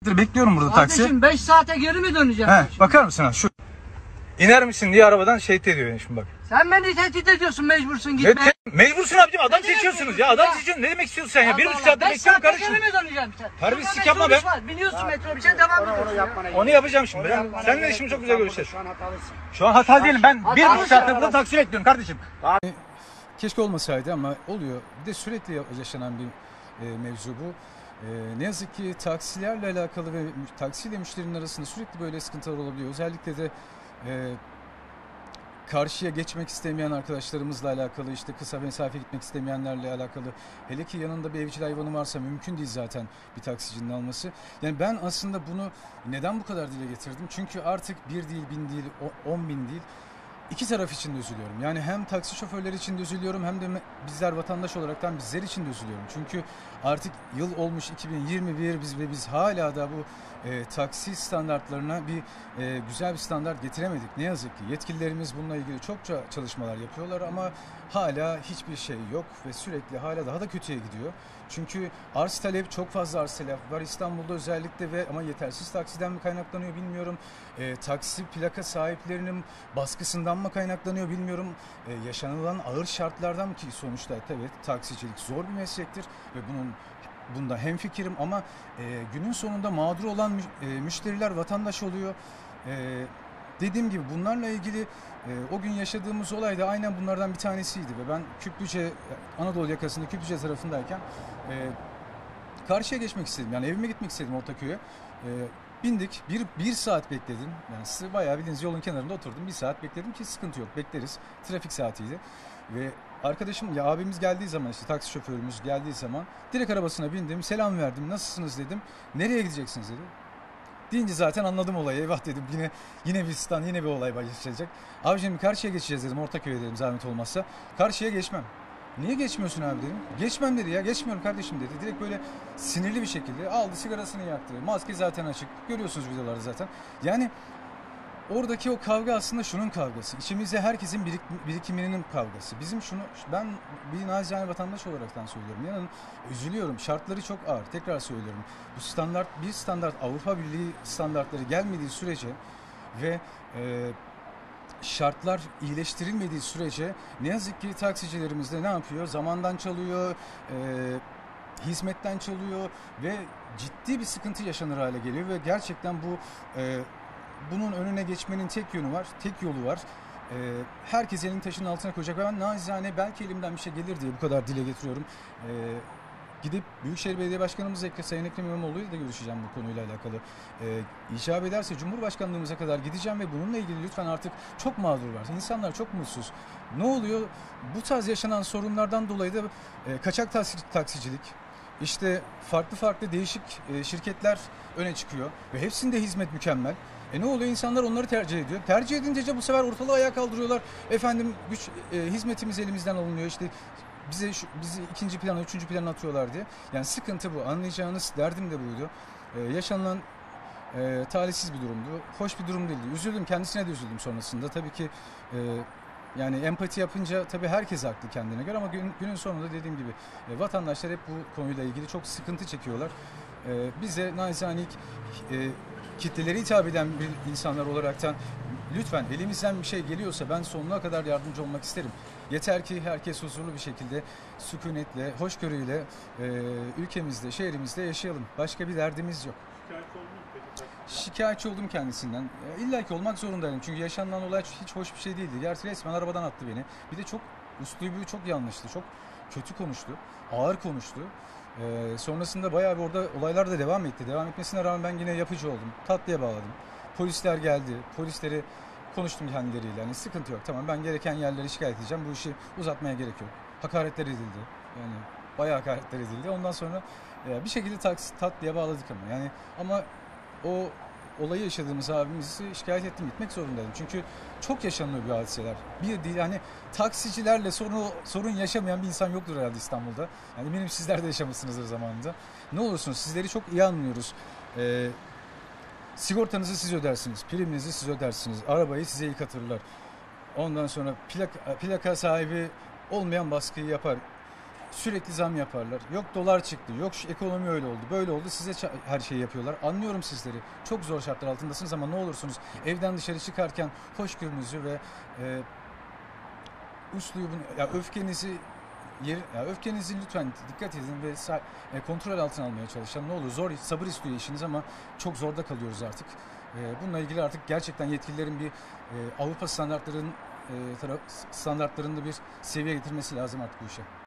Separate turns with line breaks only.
Bekliyorum burada taksi.
Kardeşim 5 saate geri mi döneceğim?
Bakar mısın ha şu. İner misin diye arabadan tehdit ediyor beni şimdi bak.
Sen beni tehdit ediyorsun, mecbursun gitmeye.
Mecbursun abicim, adam
Ne
seçiyorsunuz
diyorsun
ya. Adam
ya?
seçiyorsun. Ne demek istiyorsun sen ya? 1,5
Allah
saatte
Allah,
bekliyorum
5
kardeşim.
saate geri mi döneceğim sen?
Terbiyesizlik
Burada
yapma be.
metrobüs var, biniyorsun metrobüse devam ediyorsun.
Onu yapacağım şimdi. Seninle işim çok güzel görüşeceğiz. Şu an hata değilim. Ben 1,5 saattir burada taksi bekliyorum kardeşim.
Keşke olmasaydı ama oluyor. Bir de sürekli yaşanan bir mevzu bu. Ne yazık ki taksilerle alakalı ve taksiyle müşterinin arasında sürekli böyle sıkıntılar olabiliyor. Özellikle de karşıya geçmek istemeyen arkadaşlarımızla alakalı, işte kısa mesafe gitmek istemeyenlerle alakalı. Hele ki yanında bir evcil hayvanı varsa mümkün değil zaten bir taksicinin alması. Yani ben aslında bunu neden bu kadar dile getirdim? Çünkü artık 1 değil, 1000 değil, 10.000 değil. İki taraf için de üzülüyorum. Yani hem taksi şoförleri için de üzülüyorum, hem de bizler vatandaş olaraktan bizler için de üzülüyorum. Çünkü artık yıl olmuş 2021 biz hala da bu taksi standartlarına güzel bir standart getiremedik. Ne yazık ki yetkililerimiz bununla ilgili çokça çalışmalar yapıyorlar ama hala hiçbir şey yok ve sürekli hala daha da kötüye gidiyor. Çünkü arz talep, çok fazla arz talep var İstanbul'da özellikle ama yetersiz taksiden mi kaynaklanıyor bilmiyorum. Taksi plaka sahiplerinin baskısından mı kaynaklanıyor bilmiyorum. Yaşanılan ağır şartlardan mı, ki sonuçta tabii taksicilik zor bir meslektir ve bunda hemfikirim ama günün sonunda mağdur olan müşteriler vatandaş oluyor. Dediğim gibi bunlarla ilgili o gün yaşadığımız olay da aynen bunlardan bir tanesiydi ve ben Küplüce, Anadolu yakasında Küplüce tarafındayken karşıya geçmek istedim. Yani evime gitmek istedim, Ortaköy'e. Bindik, bir saat bekledim. Yani bayağı bildiğiniz yolun kenarında oturdum. 1 saat bekledim ki sıkıntı yok, bekleriz. Trafik saatiydi. Ve arkadaşım, ya abimiz geldiği zaman, işte taksi şoförümüz geldiği zaman direkt arabasına bindim, selam verdim, nasılsınız dedim. Nereye gideceksiniz dedi. Deyince zaten anladım olayı. Eyvah dedim, yine bir stand, yine bir olay başlayacak. Abicim karşıya geçeceğiz dedim, Ortaköy'e dedim, zahmet olmazsa. Karşıya geçmem. Niye geçmiyorsun abi dedim. Geçmem dedi ya, geçmiyorum kardeşim dedi. Direkt böyle sinirli bir şekilde aldı, sigarasını yaktı. Maske zaten açık. Görüyorsunuz videolarda zaten. Yani oradaki o kavga aslında şunun kavgası. İçimizde herkesin birikiminin kavgası. Ben bir nacizane vatandaş olaraktan söylüyorum. Yani üzülüyorum. Şartları çok ağır. Tekrar söylüyorum. Bu standart Avrupa Birliği standartları gelmediği sürece ve şartlar iyileştirilmediği sürece ne yazık ki taksicilerimiz de ne yapıyor? Zamandan çalıyor, hizmetten çalıyor ve ciddi bir sıkıntı yaşanır hale geliyor ve gerçekten bunun önüne geçmenin tek yolu var. Herkes elini taşın altına koyacak. Ben nacizane belki elimden bir şey gelir diye bu kadar dile getiriyorum. Gidip Büyükşehir Belediye Başkanımız Sayın Ekrem İmamoğlu'yla da görüşeceğim bu konuyla alakalı. İcap ederse Cumhurbaşkanlığımıza kadar gideceğim ve bununla ilgili lütfen, artık çok mağdur var. İnsanlar çok mutsuz. Ne oluyor? Bu tarz yaşanan sorunlardan dolayı da kaçak taksicilik, işte farklı değişik şirketler öne çıkıyor ve hepsinde hizmet mükemmel. Ne oluyor? İnsanlar onları tercih ediyor. Tercih edince bu sefer ortalığı ayağa kaldırıyorlar. Efendim hizmetimiz elimizden alınıyor. İşte bizi ikinci plana, üçüncü plana atıyorlar diye. Yani sıkıntı bu. Anlayacağınız derdim de buydu. Yaşanılan talihsiz bir durumdu. Hoş bir durum değildi. Üzüldüm. Kendisine de üzüldüm sonrasında. Tabii ki yani empati yapınca tabii herkes haklı kendine göre ama günün sonunda dediğim gibi vatandaşlar hep bu konuyla ilgili çok sıkıntı çekiyorlar. Bize nacizane kitleleri hitap eden bir insanlar olaraktan lütfen elimizden bir şey geliyorsa ben sonuna kadar yardımcı olmak isterim. Yeter ki herkes huzurlu bir şekilde, sükunetle, hoşgörüyle ülkemizde, şehrimizde yaşayalım. Başka bir derdimiz yok. Şikayetçi oldum kendisinden. İlla ki olmak zorundaydım. Çünkü yaşanılan olay hiç hoş bir şey değildi. Gerçi resmen arabadan attı beni. Bir de çok üslubu çok yanlıştı. Çok kötü konuştu. Ağır konuştu. Sonrasında bayağı bir orada olaylar da devam etti. Devam etmesine rağmen ben yine yapıcı oldum. Tatlıya bağladım. Polisler geldi. Polisleri konuştum kendileriyle. Yani sıkıntı yok. Tamam, ben gereken yerlere şikayet edeceğim. Bu işi uzatmaya gerek yok. Hakaretler edildi. Yani bayağı hakaretler edildi. Ondan sonra bir şekilde tatlıya bağladık ama o olayı yaşadığımız abimizi şikayet ettim, gitmek zorundaydım. Çünkü çok yaşanıyor bu hadiseler. Bir değil, hani taksicilerle sorun yaşamayan bir insan yoktur herhalde İstanbul'da. Yani eminim sizler de yaşamışsınızdır zamanında. Ne olursunuz, sizleri çok iyi anlıyoruz. Sigortanızı siz ödersiniz, priminizi siz ödersiniz, arabayı size yıkatırlar. Ondan sonra plaka sahibi olmayan baskıyı yapar. sürekli zam yaparlar. Yok dolar çıktı, yok şu ekonomi öyle oldu, böyle oldu. Size her şeyi yapıyorlar. Anlıyorum sizleri. Çok zor şartlar altındasınız ama ne olursunuz evden dışarı çıkarken hoşgörünüzü ve üslubun, öfkenizi lütfen dikkat edin ve kontrol altına almaya çalışın. Ne olur, zor, sabır istiyor işiniz ama çok zorda kalıyoruz artık. Bununla ilgili artık gerçekten yetkililerin bir Avrupa standartlarında bir seviye getirmesi lazım artık bu işe.